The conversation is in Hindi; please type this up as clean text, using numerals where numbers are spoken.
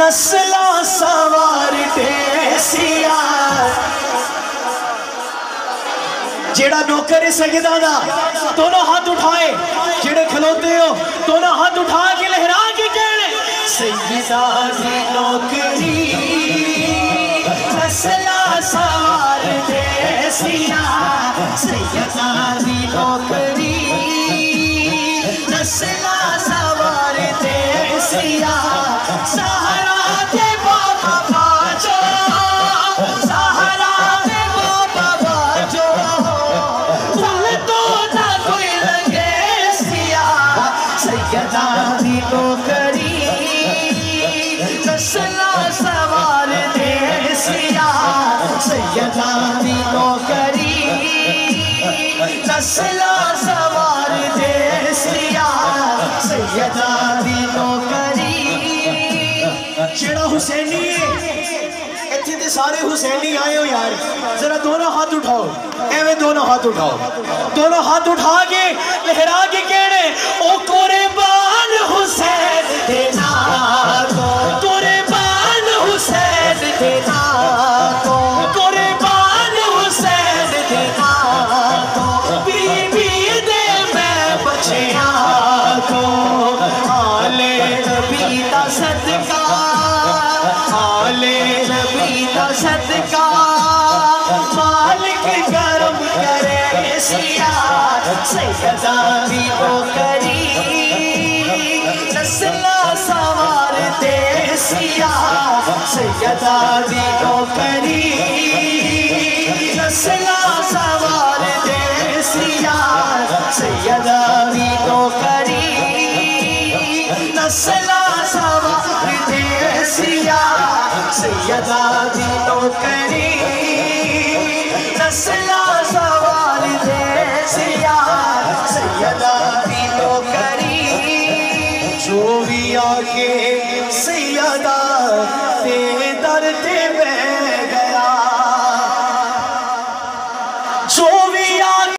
नस्ला सवार देसिया जेड़ा नौकर है सैयदा दा दोनों हाथ उठाए, जेड़े खलोते हो दोनों हाथ उठा के लहरा के कहने सैयदा दी नौकरी नस्ला सवार देसिया, सैयदा दी नौकरी नस्ला सवार देसिया, सहारा दे बाबा बाजो, सहारा दे बाबा बाजो, फल तो ना कोई लगे सिया, सैयदा दी नौकरी नस्ला सवार देसिया, सैयदा दी नौकरी नस्ला सवार देसिया, सैयदा दी नौकरी। जेड़ा हुसैनी इत्थे दे सारे हुसैनी आए हो यार, जरा दोनों हाथ उठाओ, एवं दोनों हाथ उठाओ, दोनों हाथ उठा के लहरा के कहने ओ कुर्बान हुसैन देना को, कुर्बान हुसैन देना को, कुर्बान हुसैन देना को, बीबी दे मैं बचिया को, आले नबी दा सदका, आले नबी दा सदका, मालिक करम करे सिया, सैयदा दी नौकरी नस्ला सवार देसिया, सैयदा दी नौकरी नस्ला सवार देसिया, सैयदा दी नौकरी नस्ला सवार देसिया, सैयदा दी नौकरी नस्ला सवार देसिया, सैयदा दी नौकरी। जो भी आके सैयदा दे